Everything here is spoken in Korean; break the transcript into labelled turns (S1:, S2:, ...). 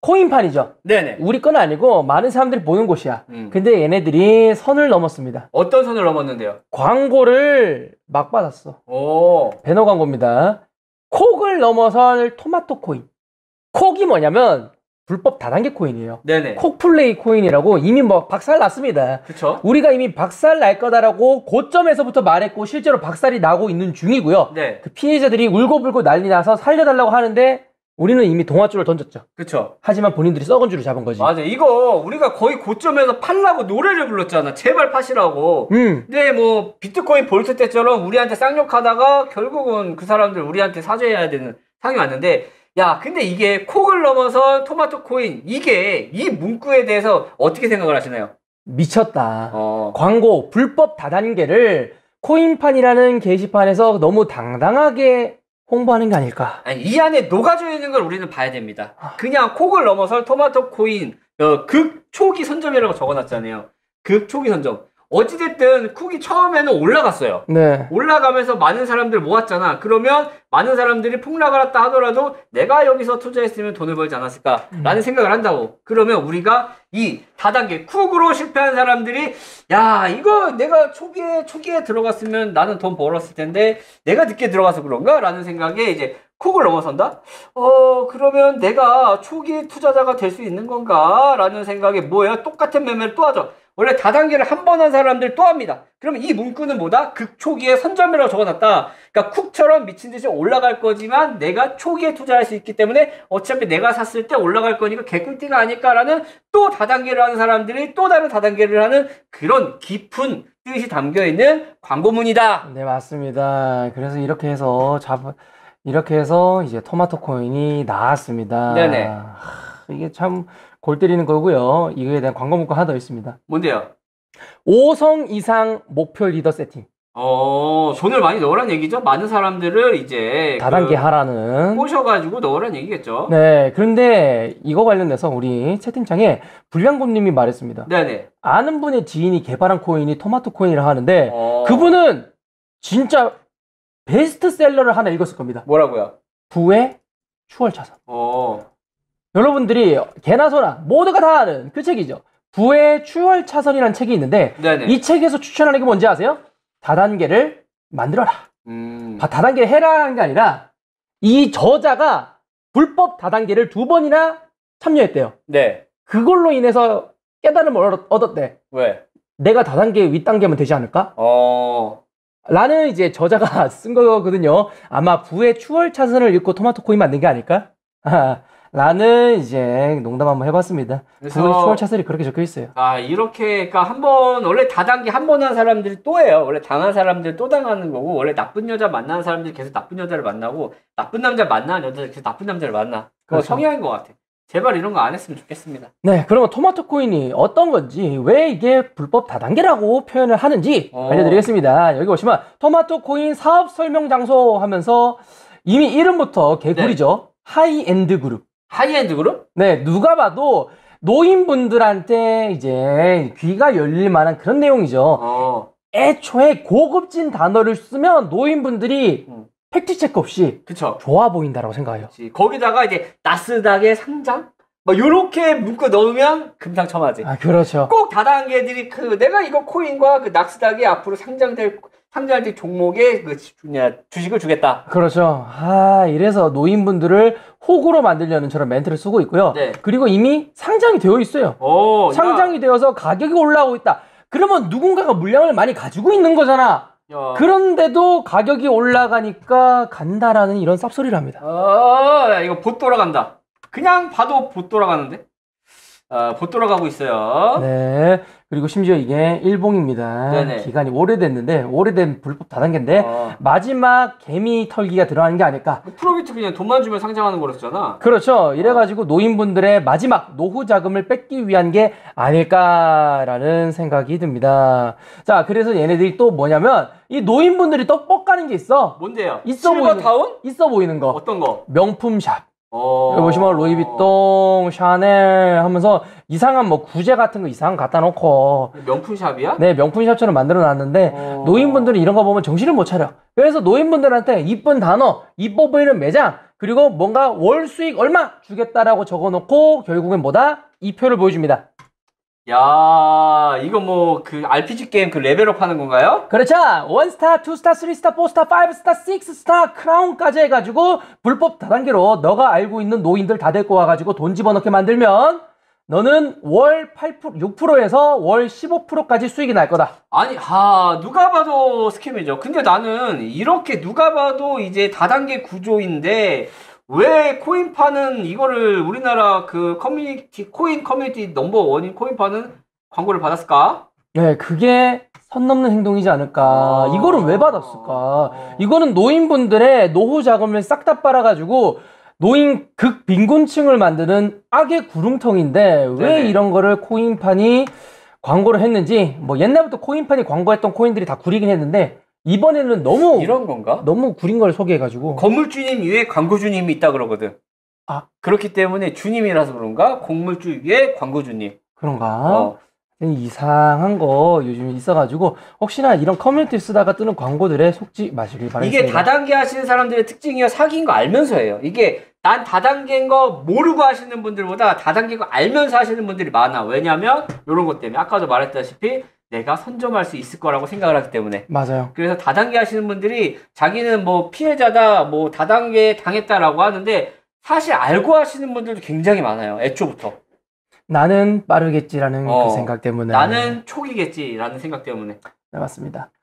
S1: 코인판이죠.
S2: 네네.
S1: 우리 건 아니고 많은 사람들이 보는 곳이야. 근데 얘네들이 선을 넘었습니다.
S2: 어떤 선을 넘었는데요?
S1: 광고를 막 받았어.
S2: 오.
S1: 배너 광고입니다. 콕을 넘어선 토마토 코인. 콕이 뭐냐면 불법 다단계 코인이에요.
S2: 네네.
S1: 콕플레이 코인이라고 이미 뭐 박살 났습니다.
S2: 그쵸.
S1: 우리가 이미 박살 날 거다라고 고점에서부터 말했고 실제로 박살이 나고 있는 중이고요.
S2: 네.
S1: 그 피해자들이 울고불고 난리 나서 살려달라고 하는데 우리는 이미 동아줄을 던졌죠.
S2: 그쵸.
S1: 하지만 본인들이 썩은 줄을 잡은 거지.
S2: 맞아. 이거 우리가 거의 고점에서 팔라고 노래를 불렀잖아. 제발 파시라고. 근데 뭐 비트코인 볼트 때처럼 우리한테 쌍욕하다가 결국은 그 사람들 우리한테 사죄해야 되는 상황이 왔는데, 야, 근데 이게 콕을 넘어서 토마토 코인, 이게 이 문구에 대해서 어떻게 생각을 하시나요?
S1: 미쳤다. 광고 불법 다단계를 코인판이라는 게시판에서 너무 당당하게 홍보하는 게 아닐까.
S2: 아니, 이 안에 녹아져 있는 걸 우리는 봐야 됩니다. 그냥 콕을 넘어서 토마토 코인 극 초기 선점이라고 적어놨잖아요. 극 초기 선점. 어찌됐든 쿡이 처음에는 올라갔어요.
S1: 네.
S2: 올라가면서 많은 사람들 모았잖아. 그러면 많은 사람들이 폭락을 했다 하더라도 내가 여기서 투자했으면 돈을 벌지 않았을까라는 생각을 한다고. 그러면 우리가 이 다단계 쿡으로 실패한 사람들이, 야, 이거 내가 초기에 들어갔으면 나는 돈 벌었을 텐데 내가 늦게 들어가서 그런가? 라는 생각에 이제 쿡을 넘어선다? 그러면 내가 초기 투자자가 될 수 있는 건가? 라는 생각에 뭐예요? 똑같은 매매를 또 하죠. 원래 다단계를 한 번 한 사람들 또 합니다. 그러면 이 문구는 뭐다? 극초기에 선점이라고 적어놨다. 그러니까 쿡처럼 미친 듯이 올라갈 거지만 내가 초기에 투자할 수 있기 때문에 어차피 내가 샀을 때 올라갈 거니까 개꿀띠가 아닐까라는 또 다단계를 하는 사람들이 또 다른 다단계를 하는 그런 깊은 뜻이 담겨있는 광고문이다.
S1: 네, 맞습니다. 그래서 이렇게 해서 이제 토마토 코인이 나왔습니다.
S2: 네네.
S1: 이게 참 골 때리는 거고요. 이거에 대한 광고 문구 하나 더 있습니다.
S2: 뭔데요?
S1: 5성 이상 목표 리더 세팅.
S2: 돈을 많이 넣으란 얘기죠? 많은 사람들을 이제
S1: 다단계 하라는.
S2: 꼬셔가지고 넣으란 얘기겠죠?
S1: 네, 그런데 이거 관련해서 우리 채팅창에 불량곰님이 말했습니다.
S2: 네네.
S1: 아는 분의 지인이 개발한 코인이 토마토 코인이라 하는데 그분은 진짜 베스트셀러를 하나 읽었을 겁니다.
S2: 뭐라고요?
S1: 부의 추월차선. 여러분들이 개나 소나 모두가 다 아는 그 책이죠. 부의 추월차선이라는 책이 있는데
S2: 네네.
S1: 이 책에서 추천하는 게 뭔지 아세요? 다단계를 만들어라. 다단계를 해라라는 게 아니라 이 저자가 불법 다단계를 2번이나 참여했대요.
S2: 네.
S1: 그걸로 인해서 깨달음을 얻었대.
S2: 왜?
S1: 내가 다단계 윗단계면 되지 않을까? 라는 이제 저자가 쓴 거거든요. 아마 부의 추월차선을 읽고 토마토 코인 만든 게 아닐까? 라는 이제 농담 한번 해봤습니다. 부의 추월차선이 그렇게 적혀 있어요.
S2: 이렇게, 그러니까 원래 다단계 한 번 한 사람들이 또 해요. 원래 당한 사람들 또 당하는 거고, 원래 나쁜 여자 만나는 사람들이 계속 나쁜 여자를 만나고, 나쁜 남자 만나는 여자들 계속 나쁜 남자를 만나. 그거
S1: 그렇죠.
S2: 성향인 것 같아. 제발 이런 거 안 했으면 좋겠습니다.
S1: 네, 그러면 토마토 코인이 어떤 건지, 왜 이게 불법 다단계라고 표현을 하는지 알려드리겠습니다. 여기 보시면 토마토 코인 사업 설명 장소 하면서 이미 이름부터 개구리죠. 네. 하이엔드 그룹.
S2: 하이엔드 그룹?
S1: 네, 누가 봐도 노인분들한테 이제 귀가 열릴 만한 그런 내용이죠. 애초에 고급진 단어를 쓰면 노인분들이 팩트체크 없이
S2: 그쵸.
S1: 좋아 보인다라고 생각해요.
S2: 거기다가 이제 나스닥의 상장? 뭐 요렇게 문구 넣으면 금상첨화지.
S1: 그렇죠.
S2: 꼭 다단계들이 내가 이거 코인과 그 나스닥이 앞으로 상장될 종목에 주식을 주겠다.
S1: 그렇죠. 이래서 노인분들을 호구로 만들려는 저런 멘트를 쓰고 있고요.
S2: 네.
S1: 그리고 이미 상장이 되어 있어요. 상장이 되어서 가격이 올라오고 있다. 그러면 누군가가 물량을 많이 가지고 있는 거잖아. 그런데도 가격이 올라가니까 간다라는 이런 쌉소리를 합니다.
S2: 이거 봇 돌아간다. 그냥 봐도 봇 돌아가는데? 봇 돌아가고 있어요.
S1: 네. 그리고 심지어 이게 일봉입니다.
S2: 네네.
S1: 기간이 오래됐는데, 오래된 불법 다단계인데, 마지막 개미 털기가 들어가는 게 아닐까.
S2: 프로비트 그냥 돈만 주면 상장하는 거였잖아.
S1: 그렇죠. 이래가지고 노인분들의 마지막 노후 자금을 뺏기 위한 게 아닐까라는 생각이 듭니다. 자, 그래서 얘네들이 또 뭐냐면, 이 노인분들이 또 뻑가는 게 있어.
S2: 뭔데요?
S1: 있어
S2: 실버타운?
S1: 있어 보이는 거.
S2: 어떤 거?
S1: 명품샵. 여기 보시면 루이비통, 샤넬 하면서 이상한 뭐 구제 같은 거 이상한 거 갖다 놓고.
S2: 명품샵이야?
S1: 네, 명품샵처럼 만들어 놨는데 노인분들이 이런 거 보면 정신을 못 차려. 그래서 노인분들한테 이쁜 단어, 이뻐 보이는 매장, 그리고 뭔가 월 수익 얼마 주겠다라고 적어 놓고 결국엔 뭐다? 이 표를 보여줍니다.
S2: 야, 이거 뭐 그 RPG 게임 그 레벨업 하는 건가요?
S1: 그렇죠. 1스타, 2스타, 3스타, 4스타, 5스타, 6스타 크라운까지 해가지고 불법 다단계로 너가 알고 있는 노인들 다 데리고 와가지고 돈 집어넣게 만들면 너는 월 8%, 6%에서 월 15%까지 수익이 날 거다.
S2: 아니, 누가 봐도 스캠이죠. 근데 나는 이렇게 누가 봐도 이제 다단계 구조인데 왜 코인파는 이거를 우리나라 그 커뮤니티, 코인 커뮤니티 넘버원인 코인파는 광고를 받았을까?
S1: 네, 그게 선 넘는 행동이지 않을까. 이거를 왜 받았을까? 이거는 노인분들의 노후 자금을 싹 다 빨아가지고 노인 극빈곤층을 만드는 악의 구름통인데 왜
S2: 네네.
S1: 이런 거를 코인판이 광고를 했는지, 뭐 옛날부터 코인판이 광고했던 코인들이 다 구리긴 했는데 이번에는 너무
S2: 이런 건가?
S1: 너무 구린 걸 소개해가지고.
S2: 건물주님 위에 광고주님이 있다 그러거든. 그렇기 때문에 주님이라서 그런가? 건물주 위에 광고주님.
S1: 그런가? 이상한 거 요즘 있어가지고 혹시나 이런 커뮤니티 쓰다가 뜨는 광고들에 속지 마시길 바랍니다.
S2: 이게 다단계 하시는 사람들의 특징이요. 사기인 거 알면서 해요. 이게 난 다단계인 거 모르고 하시는 분들보다 다단계인 거 알면서 하시는 분들이 많아. 왜냐면 이런 것 때문에 아까도 말했다시피 내가 선점할 수 있을 거라고 생각을 하기 때문에.
S1: 맞아요.
S2: 그래서 다단계 하시는 분들이 자기는 뭐 피해자다, 뭐 다단계 당했다라고 하는데 사실 알고 하시는 분들도 굉장히 많아요. 애초부터.
S1: 나는 빠르겠지라는 그 생각 때문에.
S2: 나는 초기겠지라는 생각 때문에.
S1: 네, 맞습니다.